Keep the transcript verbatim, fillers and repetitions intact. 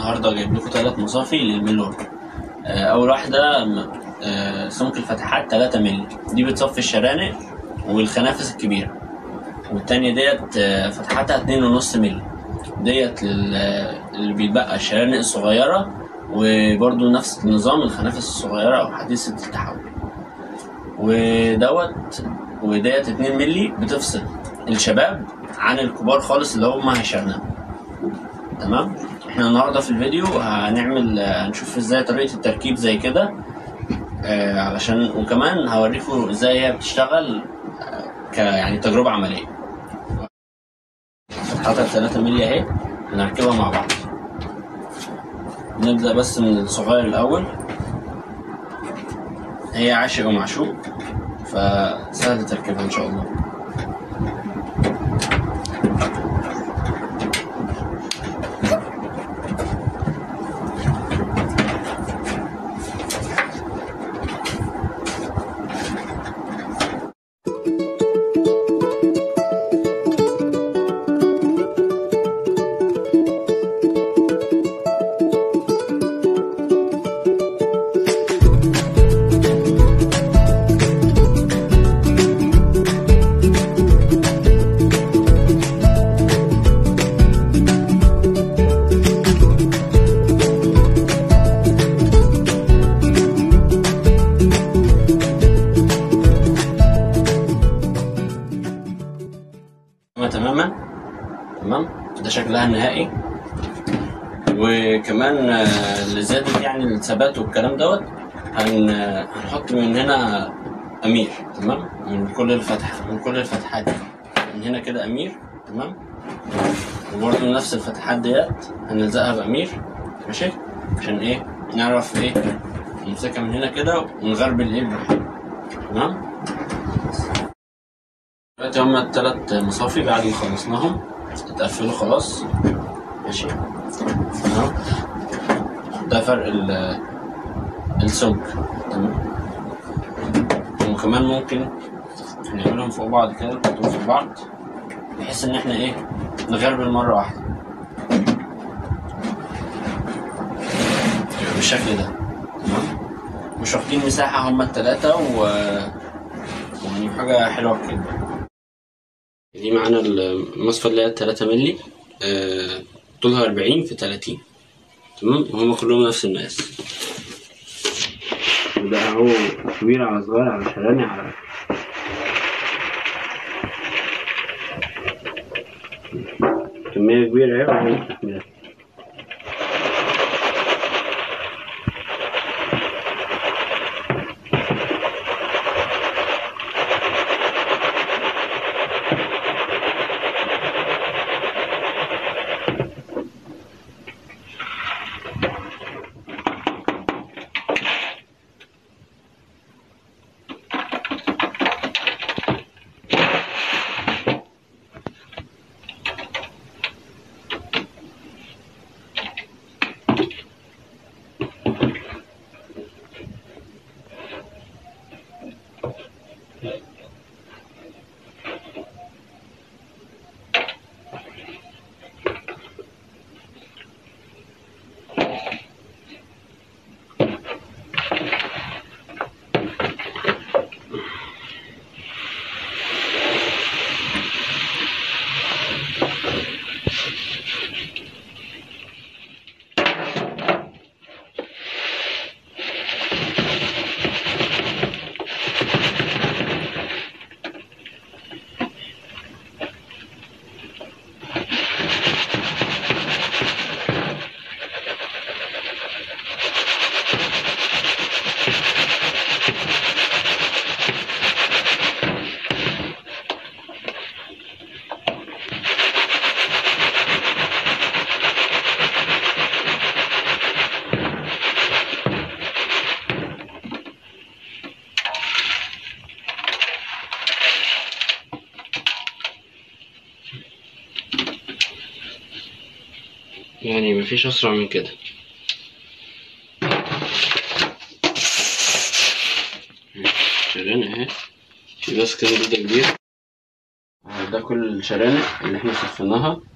النهارده جايب لكم ثلاث مصافي للميلور. اول واحده سمك الفتحات ثلاثة مللي، دي بتصفي الشرانق والخنافس الكبيره. والتانية ديت فتحاتها اتنين ونص مللي، ديت اللي بيتبقى الشرانق الصغيره، وبرضو نفس النظام الخنافس الصغيره او حديثه التحول. ودوت وديت اتنين مللي بتفصل الشباب عن الكبار خالص اللي هم هيشرنقوا. تمام. احنا النهارده في الفيديو هنعمل هنشوف ازاي طريقه التركيب زي كده، آه علشان وكمان هوريكم ازاي هي بتشتغل آه ك يعني تجربه عمليه. فتحتها ثلاثة مللي اهي، هنركبها مع بعض. نبدا بس من الصغير الاول. هي عاشق ومعشوق، فسهل تركيبها ان شاء الله. تماما تمام. ده شكلها النهائي. وكمان لزيادة يعني الثبات والكلام دوت هن... هنحط من هنا امير. تمام. من كل الفتحة من كل الفتحات من هنا كده امير. تمام. وبرضه نفس الفتحات ديت هنلزقها بامير. ماشي. عشان ايه؟ نعرف ايه نمسكها من هنا كده ونغربل ايه براحتنا. تمام. دلوقتي هما التلات مصافي بعد ما خلصناهم اتقفلوا خلاص. ماشي. اهو ده فرق السمك. تمام. وكمان ممكن نعملهم فوق بعض كده، نحطهم فوق بعض بحيث ان احنا ايه نغربل مرة واحدة بالشكل ده. تمام. مش واخدين مساحة هما التلاتة و يعني حاجة حلوة كده. دي معانا المصفى اللي هي تلاتة مللي، آه، طولها أربعين في تلاتين. تمام. وهما كلهم نفس المقاس. وده اهو كبير على صغير على شراني على كمية كبيرة اهي وهي يعني مفيش اسرع من كده. شرانق اهي، في بس كده جدا كبير. ده كل الشرانق اللي احنا صفيناها.